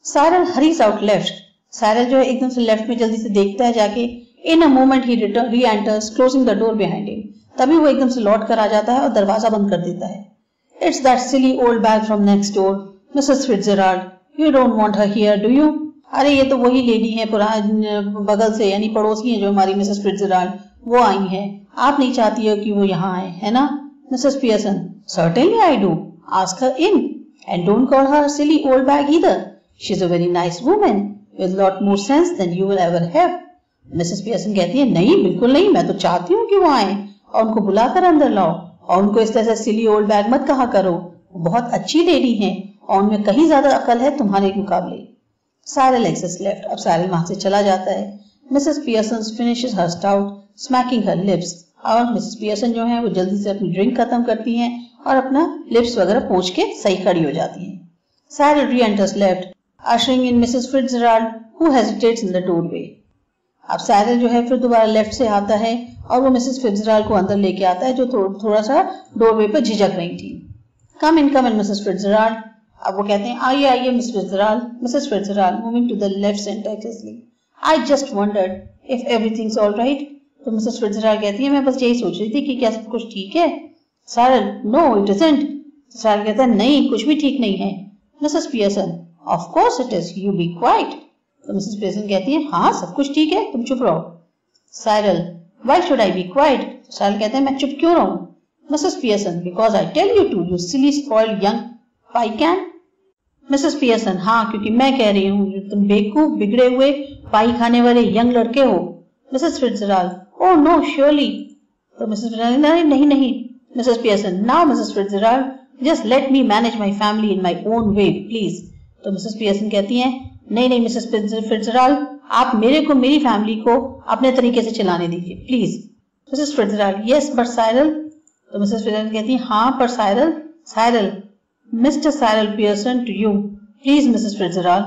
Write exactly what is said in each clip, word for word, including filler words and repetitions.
Cyril hurries out left. Cyril जो है एकदम से लेफ्ट में जल्दी से देखता है जाके। In a moment he return re-enters closing the door behind him. तभी वो एकदम से लौट कर आ जाता है और दरवाजा बंद कर देता है। It's that silly old bag from next door, Mrs Fitzgerald. You don't want her here, do you? अरे ये तो वही लेडी है पुराने बगल से, यानी पड़ोसी है जो हमारी मिसेस फिट्जराल्ड, वो आई है। आप नहीं चाहती हो कि वो यहाँ आए, है ना? Mrs Pearson, certainly I do. Ask her in and don't call her silly old bag either. She is a very nice woman with lot more sense than you will ever have. Mrs Pearson कहती है, नहीं बिल्कुल नहीं, मैं तो चाहती हूँ कि वो आए और उनको बुलाकर अंदर लाओ और उनको इस तरह से सिली ओल्ड बैग मत कहा करो। बहुत अच्छी लेडी है और उनमें कहीं ज्यादा अकल है तुम्हारे मुकाबले। Cyril exits left. अब साइरल वहां से चला जाता है। Mrs Pearson finishes her stout smacking her lips. और मिसेस पियर्सन जो है वो जल्दी से अपनी ड्रिंक खत्म करती हैं और अपना लिप्स वगैरह पोंछ के सही खड़ी हो जाती हैं। Cyril re-enters left ushering in Missus Fitzgerald who hesitates in the doorway. अब साइरल जो है फिर दोबारा लेफ्ट से आता है और वो मिसेस फिट्जराल्ड को अंदर लेके आता है जो थो, थोड़ा सा डोरवे पर झिझक रही थी। Come in come in Mrs Fitzgerald. अब वो कहते हैं, आइए आइए Miss Fitzgerald. Mrs Fitzgerald moving to the left syntactically, I just wondered if everything's all right. तो मिसेस फिट्जराल्ड कहती है, मैं बस यही सोच रही थी कि क्या सब कुछ ठीक है। Cyril, no it isn't. Cyril कहता है, नहीं कुछ भी ठीक नहीं है। Mrs Pearson, of course it is, you be quiet. तो मिसेस पियर्सन कहती है, हाँ सब कुछ ठीक है, तुम चुप रहो। Cyril, why should I be quiet? Cyril कहते हैं, मैं चुप क्यों रहूं? Mrs Pearson, because I tell you to, you silly spoiled young pie can. Mrs Pearson, हाँ क्योंकि मैं कह रही हूँ तुम बेवकूफ बिगड़े हुए पाई खाने वाले यंग लड़के हो। Mrs Fitzgerald, oh no surely. तो मिसेस फिट्जराल्ड, नहीं नहीं नहीं। Mrs Pearson, now Mrs Fitzgerald, just let me manage my family in my own way please. तो मिसेस पियर्सन कहती हैं, नहीं नहीं मिसेस फिट्जराल्ड, आप मेरे को मेरी फैमिली को अपने तरीके से चलाने दीजिए please. Mrs Fitzgerald, yes but Cyril. तो मिसेस फिट्जराल्ड कहती हैं, हाँ पर Cyril. Cyril, Mr Cyril Pearson to you please Mrs Fitzgerald.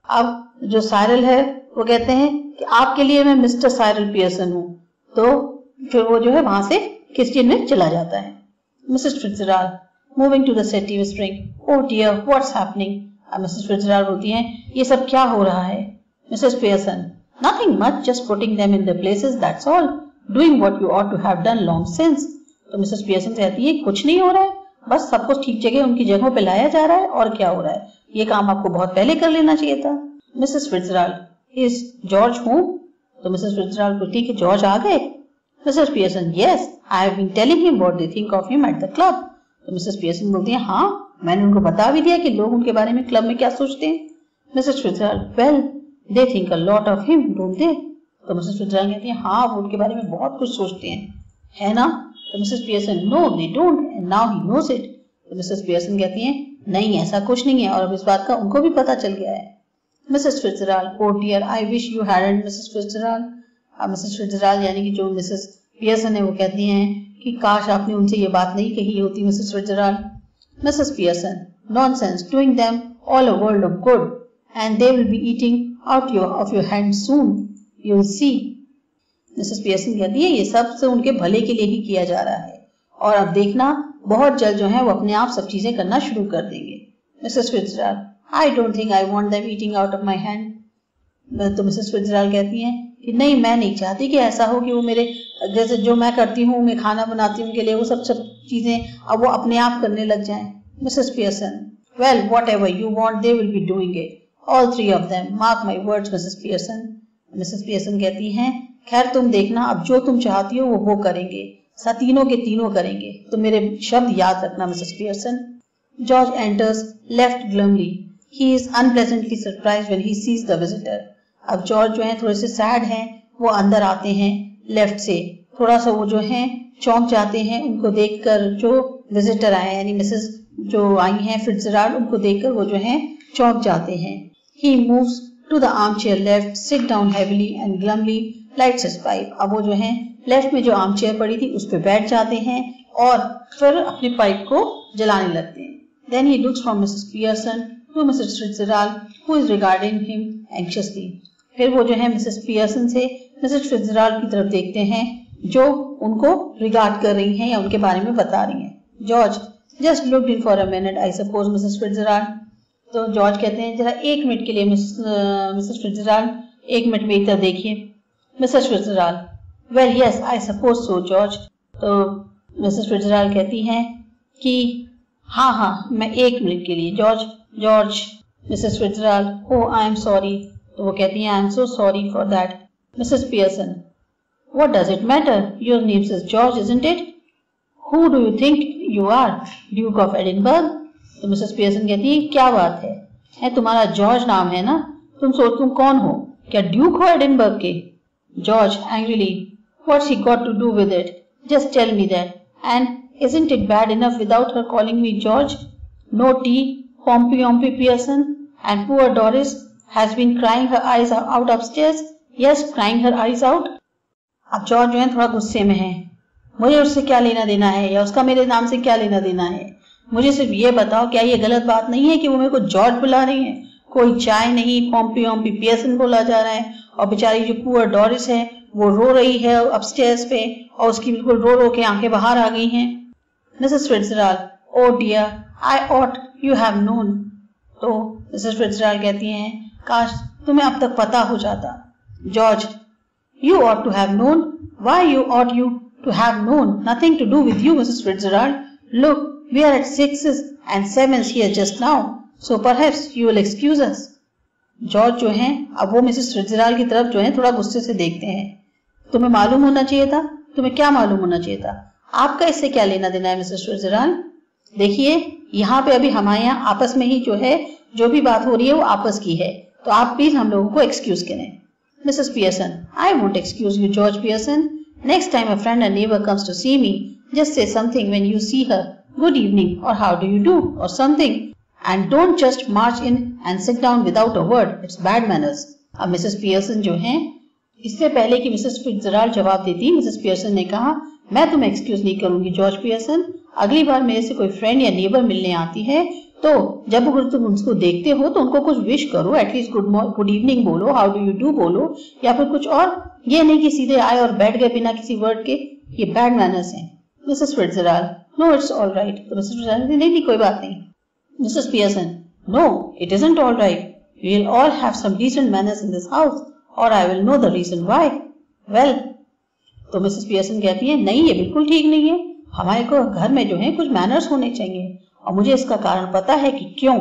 अब जो साइरल है वो कहते हैं कि आपके लिए मैं मिस्टर साइरल पियर्सन हूँ। तो फिर वो जो है वहां से किचन में चला जाता है। Mrs Fitzgerald moving to the settee whispering, oh dear what's happening. अब मिसेस फिट्जराल्ड बोलती हैं, ये सब क्या हो रहा है? Mrs Pearson, nothing much, just putting them in the places, that's all, doing what you ought to have done long since. तो मिसेस पियर्सन कहती है, कुछ नहीं हो रहा है, बस सब कुछ ठीक जगह उनकी जगहों पे लाया जा रहा है, और क्या हो रहा है? ये काम आपको बहुत पहले कर लेना चाहिए था। Mrs Fitzgerald, is George home? तो मिसेस फिट्जराल्ड बोलती है कि जॉर्ज आ गए? Mrs Pearson, yes, I have been telling him what they think of him at the club. तो मिसेस पियर्सन बोलती है, हाँ मैंने उनको बता भी दिया कि लोग उनके बारे में क्लब में क्या सोचते हैं। Mrs Fitzgerald, well they think a lot of him don't they? तो मिसेस फिट्जराल्ड कहती है, हाँ वो उनके बारे में बहुत कुछ सोचते हैं, है ना? तो Mrs Pearson, no they don't and now he knows it. तो मिसेस पियर्सन कहती हैं, नहीं ऐसा कुछ नहीं है और अब इस बात का उनको भी पता चल गया है। Mrs Fitzgerald, oh dear I wish you hadn't Mrs Fitzgerald. अब मिसेस फिट्जराल्ड यानी कि जो मिसेस पियर्सन है वो कहती हैं कि काश आपने उनसे ये बात नहीं कही होती Mrs Fitzgerald. Missus Pearson, nonsense, doing them all a world of good, and they will be eating out your of your hands soon. You'll see. Missus Pearson कहती है, ये सब से उनके भले के लिए ही किया जा रहा है और अब देखना बहुत जल्द जो है वो अपने आप सब चीजें करना शुरू कर देंगे। Missus Fitzgerald, I don't think I want them eating out of my hand. तो मिसेस फिट्जराल्ड कहती हैं कि नहीं मैं नहीं चाहती कि ऐसा हो कि वो मेरे जैसे जो मैं करती हूँ, मैं खाना बनाती हूँ उनके लिए, वो सब सब चीजें अब वो अपने आप करने लग जाएं। Mrs Pearson, well whatever you want they will be doing it, all three of them, mark my words Mrs Pearson. Mrs Pearson कहती हैं, खैर तुम देखना अब जो तुम चाहती हो वो वो करेंगे, तीनों के तीनों करेंगे, तो मेरे शब्द याद रखना Mrs Pearson. George enters left glumly, he is unpleasantly surprised when he sees the visitor. अब जॉर्ज जो है थोड़े से सैड हैं, वो अंदर आते हैं लेफ्ट से, थोड़ा सा वो जो है चौंक जाते हैं उनको देखकर, जो विजिटर आए यानी मिसेस जो आई हैं फिट्जराल्ड, उनको देखकर वो जो है चौंक जाते हैं। He moves to the arm chair left, sit down heavily and glumly lights his pipe. अब वो जो है लेफ्ट में जो आर्म चेयर पड़ी थी उस पर बैठ जाते हैं और फिर अपनी पाइप को जलाने लगते हैं। Then he looks from Mrs Pearson to Mrs Fitzgerald who is regarding him anxiously. फिर वो जो है मिसेस पियर्सन से मिसेस फिट्जराल्ड की तरफ देखते हैं जो उनको रिगार्ड कर रही हैं या उनके बारे में बता रही हैं। George just looked in for a minute, I suppose Mrs Fitzgerald. तो जॉर्ज कहते हैं जरा एक मिनट के लिए मिसेस फिट्जराल्ड, एक मिनट मेरी तरफ देखिए। Mrs Fitzgerald, well yes I suppose so George. तो मिसेस फिट्जराल्ड कहती हैं कि हाँ हाँ मैं एक मिनट के लिए George. George, Mrs Fitzgerald, oh I am sorry. तो वो कहती हैं I am so sorry for that. Mrs Pearson, what does it matter, your name is George isn't it? Who do you think you are, duke of Edinburgh? तो Mrs Pearson कहती है क्या बात है, है तुम्हारा जॉर्ज नाम है ना, तुम सोच तुम कौन हो, क्या ड्यूक हो एडिनबर्ग के? George angrily, what's he got to do with it, just tell me that, and isn't it bad enough without her calling me George? No tea, Pompey Ompey Pearson, and poor Doris has been crying her eyes out upstairs. Yes, crying her eyes out. अब George जो है थोड़ा गुस्से में है, मुझे उससे क्या लेना देना है या उसका मेरे नाम से क्या लेना देना है, मुझे सिर्फ ये बताओ क्या ये गलत बात नहीं है कि वो मेरे को जॉर्ज बुला रही है? कोई चाय नहीं, पॉम्पी ओम्पी पियर्सन बोला जा रहा है, और बेचारी जो पुअर डोरिस है वो रो रही है अपस्टेयर्स पे, और उसकी बिल्कुल रो रो के आंखें बाहर आ गई हैं। Mrs Fitzgerald, oh dear I ought you have known. तो मिसेस फिट्जराल्ड कहती हैं काश तुम्हें अब तक पता हो जाता। George, you ought to have known, why you ought you to have known, nothing to do with you Mrs Fitzgerald, look we are at sixes and sevens here just now, so perhaps you will excuse us. George जो है अब वो Mrs Fitzgerald की तरफ जो है थोड़ा गुस्से से देखते हैं। तुम्हें मालूम होना चाहिए था, तुम्हें क्या मालूम होना चाहिए था, आपका इससे क्या लेना देना है मिसेस फिट्जराल्ड? देखिए यहाँ पे अभी हमारे यहाँ आपस में ही जो है जो भी बात हो रही है वो आपस की है, तो आप प्लीज हम लोगों को एक्सक्यूज करें। Mrs Pearson, I won't excuse you George Pearson, next time a friend or neighbour comes to see me, just say something when you see her, good evening or how do you do or something, and don't just march in and sit down without a word, it's bad manners। अब Mrs Pearson जो हैं, इससे पहले कि Mrs Fitzgerald जवाब देती, Mrs Pearson ने कहा मैं तुम्हें एक्सक्यूज नहीं करूंगी जॉर्ज पियर्सन, अगली बार मेरे से कोई फ्रेंड या नेबर मिलने आती है तो जब तुम उनको देखते हो तो उनको कुछ विश करो, एटलीस्ट गुड गुड इवनिंग बोलो, हाउ डू यू डू बोलो, या फिर कुछ और, ये नहीं कि सीधे आए और बैठ गए बिना किसी वर्ड के, ये बैड मैनर्स हैं। Mrs Fitzgerald, no it's all right. तो मिसेस फिट्जराल्ड नहीं नहीं कोई बात नहीं। Missus Pearson, no, it isn't all right. We will all have some decent manners in this house, or I will know the reason why. Well, तो Mrs Pearson कहती है नहीं ये बिल्कुल ठीक नहीं है, हमारे को घर में जो है कुछ मैनर्स होने चाहिए और मुझे इसका कारण पता है कि क्यों।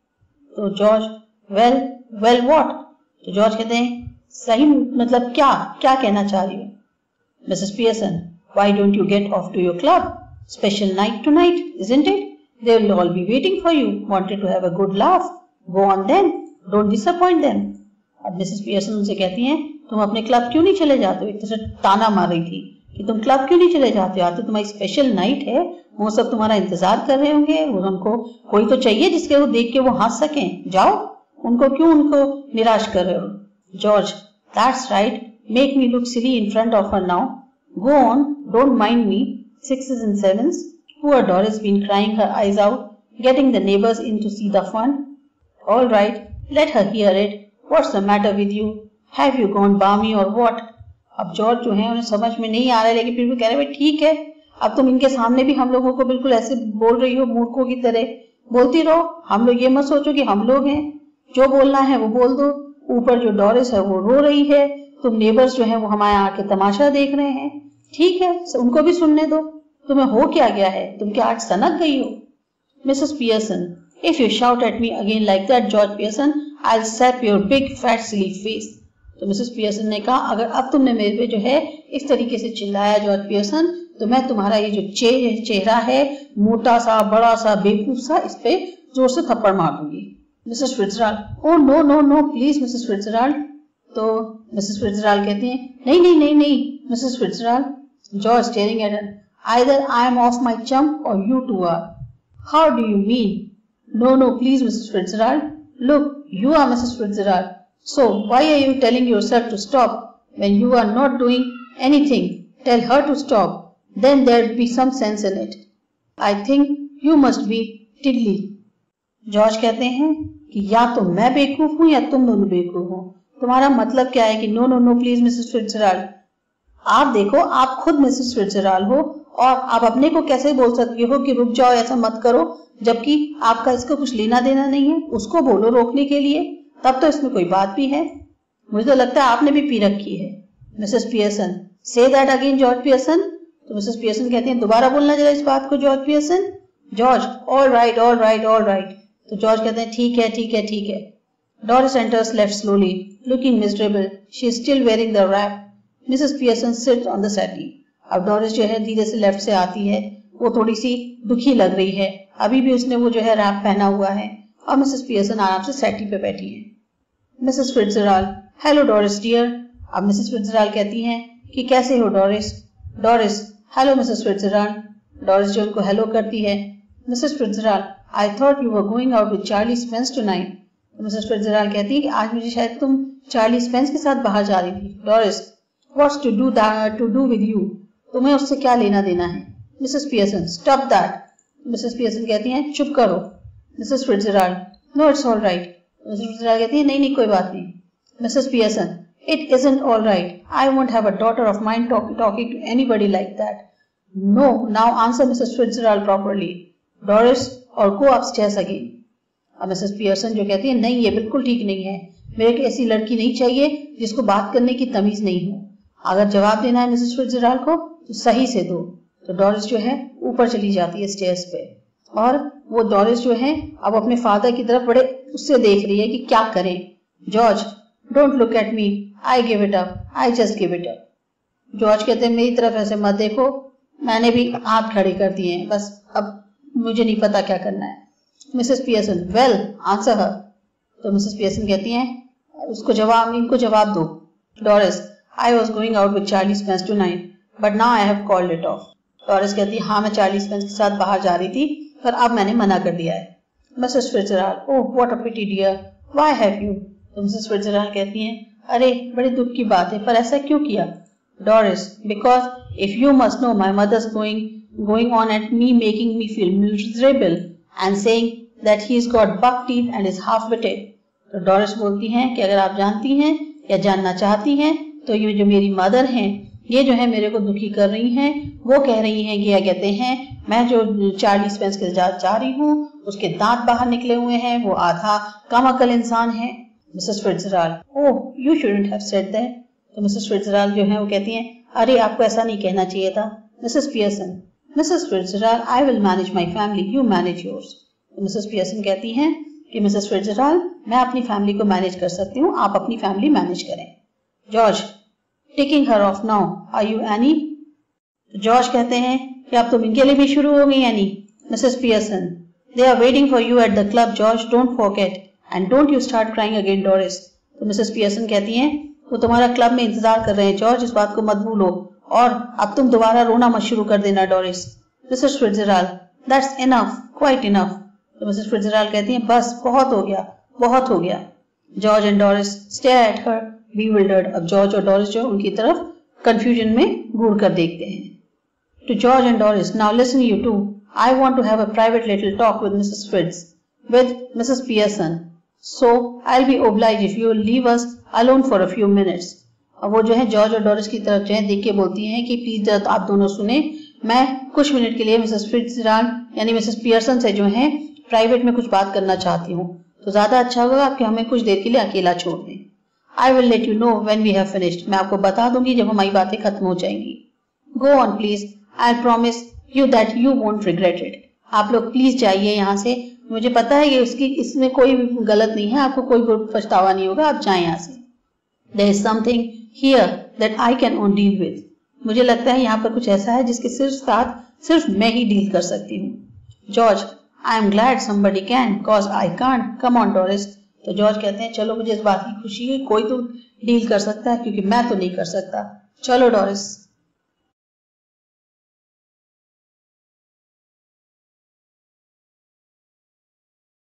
तो जॉर्ज, वेल वेल व्हाट? तो जॉर्ज कहते हैं सही मतलब क्या क्या कहना चाह रही हो? Mrs Pearson, why don't you get off to your club? Special night tonight, isn't it? They will all be waiting for you, wanted to have a good laugh. Go on then, don't disappoint them. अब Mrs Pearson उनसे कहती हैं तुम अपने club क्यों नहीं चले जाते हो? एक तरह से ताना मार रही थी कि तुम क्लब क्यों नहीं चले जाते हो, आज तो तुम्हारी स्पेशल नाइट है, वो सब तुम्हारा इंतजार कर रहे होंगे, उनको कोई तो चाहिए जिसके वो देख के वो हंस सकें, जाओ, उनको क्यों उनको निराश कर रहे हो? George, that's right, make me look silly in front of her now, go on, don't mind me, sixes and sevens. Poor Doris been crying her eyes out, getting the neighbors in to see the fun. All right, let her hear it. What's the matter with you? Have you gone balmy or what? अब George जो है उन्हें समझ में नहीं आ रहा है, लेकिन फिर भी कह रहे हैं ठीक है, अब तुम इनके सामने भी हम लोगों को बिल्कुल ऐसे बोल रही हो मूर्खों की तरह, बोलती रहो, हम लोग ये मत सोचो कि हम लोग हैं, जो बोलना है वो बोल दो। ऊपर जो डोरिस है वो रो रही है, तुम नेबर्स जो है वो हमारे आके तमाशा देख रहे हैं, ठीक है उनको भी सुनने दो, तुम्हें हो क्या गया है, तुम क्या आज सनक गई हो? Mrs Pearson, if you shout at me again like that George Pearson, I will slap your big fat silly face. तो मिसेस पियर्सन ने कहा अगर अब तुमने मेरे पे जो है इस तरीके से चिल्लाया जॉर्ज पियर्सन, तो मैं तुम्हारा ये जो चे, चेहरा है मोटा सा बड़ा सा बेवकूफ सा, इस पे जोर से थप्पड़ मार दूंगी। Mrs Fitzgerald, oh no no no please Mrs Fitzgerald. तो मिसेस फिट्जराल्ड कहती हैं नहीं नहीं नहीं नहीं Mrs Fitzgerald. George staring at her, either I am off my chump or you two are. How do you mean? No, no, please, Missus Fitzgerald. Look, you are Missus Fitzgerald. So why are you telling yourself to stop when you are not doing anything? Tell her to stop. Then there'd be some sense in it. I think you must be tiddly. George कहते हैं कि या तो मैं बेवकूफ हूँ या तुम दोनों बेवकूफ हो। तुम्हारा मतलब क्या है कि no no no please Mrs Fitzgerald? आप देखो, आप खुद मिसेस फिट्जराल्ड हो और आप अपने को कैसे बोल सकती हो कि रुक जाओ, ऐसा मत करो, जबकि आपका इसका कुछ लेना देना नहीं है। उसको बोलो रोकने के लिए, तब तो इसमें कोई बात भी है। मुझे तो लगता है आपने भी पी रखी है। Mrs Pearson, say that again George Pearson. तो मिसेस पियर्सन कहती हैं दोबारा बोलना जरा इस बात को George Pearson. George, all right all right all right. तो जॉर्ज कहते हैं ठीक है ठीक है ठीक है। Doris enters left slowly, looking miserable, she is still wearing the wrap. Mrs Pearson sits on the settee. अब डोरिस जो है धीरे से लेफ्ट से आती है, वो थोड़ी सी दुखी लग रही है, अभी भी उसने वो जो है रैप पहना हुआ है, और मिसेस पियर्सन आराम से सेटी पे बैठी है। Mrs Fitzgerald, hello Doris dear. अब मिसेस फिट्जराल्ड कहती हैं कि कैसे हो Doris. Doris, hello Mrs Fitzgerald. Doris जो उनको हेलो करती है। Mrs Fitzgerald, I thought you were going out with Charlie Spence tonight. Mrs Fitzgerald कहती है कि आज मुझे शायद तुम चार्ली स्पेंस के साथ बाहर जा रही थी। Doris, what's to do to do with you, तुम्हें उससे क्या लेना देना है। Mrs Pearson, stop that. Mrs Pearson कहती हैं चुप करो। Mrs Fitzgerald, no it's all right. Mrs Fitzgerald कहती है नहीं नहीं कोई बात नहीं। Mrs Pearson, it isn't all right, I won't have a daughter of mine talking to anybody like that. No, now answer Mrs Fitzgerald properly. Doris, or go upstairs again. अब Mrs Pearson जो कहती है नहीं ये बिल्कुल ठीक नहीं है, मेरे को ऐसी लड़की नहीं चाहिए जिसको बात करने की तमीज नहीं हो। अगर जवाब देना है मिसेस फिट्जराल्ड को तो सही से दो। तो डोरिस जो है ऊपर चली जाती है स्टेयर्स पे, और वो डोरिस जो है अब अपने फादर की तरफ बड़े उससे देख रही है कि क्या करें। George, don't look at me, I give it up, I just give it up. George कहते हैं मेरी तरफ ऐसे मत देखो, मैंने भी हाथ खड़े कर दिए हैं, बस अब मुझे नहीं पता क्या करना है। Mrs Pearson, well answer her. तो मिसेस पियर्सन कहती हैं उसको जवाब, इनको जवाब दो। Doris, I was going out with Charlie Spence tonight but now I have called it off. Doris कहती है हाँ मैं चार्ली स्पेंस के साथ बाहर जा रही थी, पर अब मैंने मना कर दिया है। Mrs Fitzgerald, oh what a pity dear, why have you. तो मिसेस फिट्जराल्ड कहती हैं अरे बड़े दुख की बात है, पर ऐसा क्यों किया। Doris, because if you must know my mother's going going on at me making me feel miserable and saying that he is got buck teeth and is half witted. तो डोरिस बोलती हैं कि अगर आप जानती हैं या जानना चाहती हैं तो ये जो मेरी मदर हैं ये जो है मेरे को दुखी कर रही हैं। वो कह रही हैं कि क्या कहते हैं मैं जो चार्ली स्पेंस के साथ जा रही हूँ उसके दांत बाहर निकले हुए हैं, वो आधा कम अकल इंसान है। Mrs Fitzgerald, oh you shouldn't have said that. तो मिसेस फिट्जराल्ड जो है वो कहती हैं अरे आपको ऐसा नहीं कहना चाहिए था। Mrs Pearson, Mrs Fitzgerald, I will manage my family, you manage yours. तो मिसेस पियर्सन कहती हैं कि मिसेस फिट्जराल्ड मैं अपनी फैमिली को मैनेज कर सकती हूँ, आप अपनी फैमिली मैनेज करें। George, taking her off now, are you Annie. तो जॉर्ज कहते हैं कि अब तुम इनके लिए भी शुरू हो गई Annie. Mrs Pearson, they are waiting for you at the club George, don't forget and don't you start crying again Doris. तो मिसेस पियर्सन कहती हैं वो तुम्हारा क्लब में इंतजार कर रहे हैं जॉर्ज, इस बात को मत भूलो, और अब तुम दोबारा रोना मत शुरू कर देना Doris. Mrs Fitzgerald, that's enough, quite enough. तो मिसेस फिट्जराल्ड कहती हैं बस बहुत हो गया, बहुत हो गया। George and Doris stare at her bewildered। अब जॉर्ज और डोरिस जो उनकी तरफ कंफ्यूजन में घूर कर देखते हैं। To George and Doris, now listen you two. I want to have a private little talk with Missus Fitz, with Missus Pearson. So I'll be obliged if you will leave us alone for a few minutes. अब वो जो है George और Doris की तरफ जो है देख के बोलती हैं कि प्लीज आप दोनों सुने, मैं कुछ मिनट के लिए मिसेस फिट्जराल्ड यानी मिसेस पियर्सन से जो है प्राइवेट में कुछ बात करना चाहती हूँ, तो ज्यादा अच्छा होगा कि हमें कुछ देर के लिए अकेला छोड़ दें। I will let you know when we have finished. मैं आपको बता दूंगी जब हमारी बातें खत्म हो जाएंगी। Go on please. I'll promise you that you won't regret it. आप लोग प्लीज जाइए यहाँ से, मुझे पता है कि उसकी इसमें कोई गलत नहीं है, आपको कोई पछतावा नहीं होगा, आप जाएं यहाँ से। There is something here that I can only deal with. मुझे लगता है यहाँ पर कुछ ऐसा है जिसके सिर्फ साथ सिर्फ मैं ही डील कर सकती हूँ। George, I am glad somebody can, cause I can't. Come on Doris. तो जॉर्ज कहते हैं चलो मुझे इस बात की खुशी है, कोई तो डील कर सकता है क्योंकि मैं तो नहीं कर सकता। चलो डोरिस।